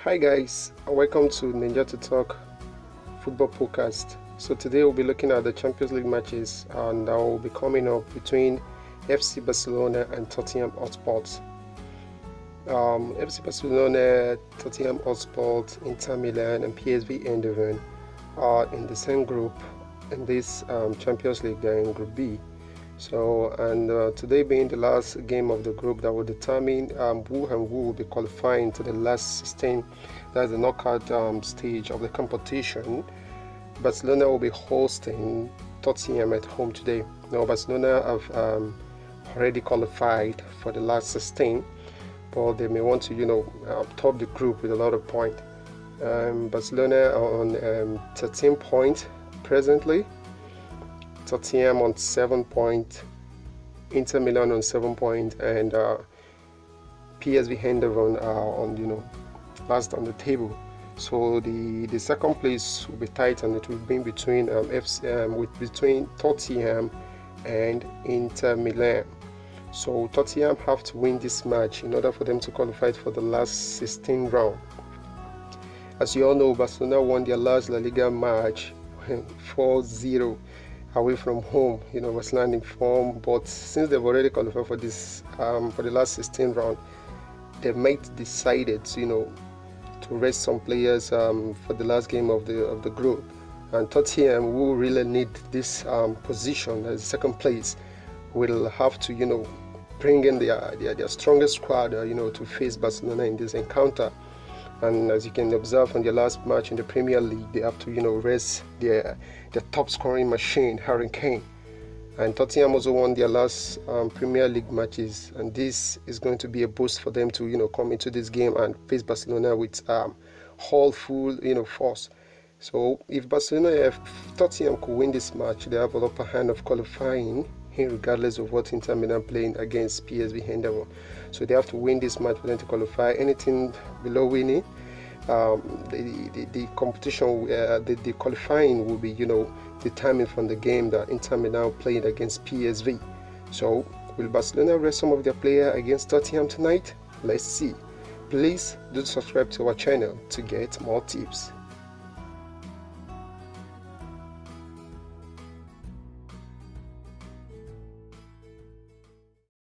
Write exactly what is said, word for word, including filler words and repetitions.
Hi guys, and welcome to Ninja to Talk Football Podcast. So today we'll be looking at the Champions League matches and that will be coming up between F C Barcelona and Tottenham Hotspur. Um, F C Barcelona, Tottenham Hotspur, Inter Milan and P S V Eindhoven are in the same group in this um, Champions League. They're in Group B. So, and uh, today being the last game of the group that will determine um, who and who will be qualifying to the last sixteen, that's the knockout um, stage of the competition. Barcelona will be hosting Tottenham at home today. Now, Barcelona have um, already qualified for the last sixteen, but they may want to, you know, uh, top the group with a lot of points. Um, Barcelona are on um, thirteen points presently. Tottenham on seven points, Inter Milan on seven points, and uh, P S V Eindhoven are on, you know, last on the table. So the the second place will be tight, and it will be between um, F C, um, with between Tottenham and Inter Milan. So Tottenham have to win this match in order for them to qualify for the last sixteen round. As you all know, Barcelona won their last La Liga match four zero. Away from home, you know, was landing form, but since they've already qualified for this um, for the last sixteen round, they might decided to, you know, to rest some players um, for the last game of the of the group. And Tottenham, who really need this um, position as second place, will have to, you know, bring in their their, their strongest squad, uh, you know, to face Barcelona in this encounter. And as you can observe on their last match in the Premier League, they have to, you know, rest their their top scoring machine, Harry Kane. And Tottenham also won their last um, Premier League matches, and this is going to be a boost for them to, you know, come into this game and face Barcelona with um, whole full, you know, force. So if Barcelona, if Tottenham could win this match, they have an upper hand of qualifying, regardless of what Inter Milan playing against P S V Eindhoven. So they have to win this match for them to qualify. Anything below winning, um, the, the the competition, uh, the, the qualifying will be, you know, determined from the game that Inter Milan played against P S V. So will Barcelona rest some of their players against Tottenham tonight? Let's see. Please do subscribe to our channel to get more tips.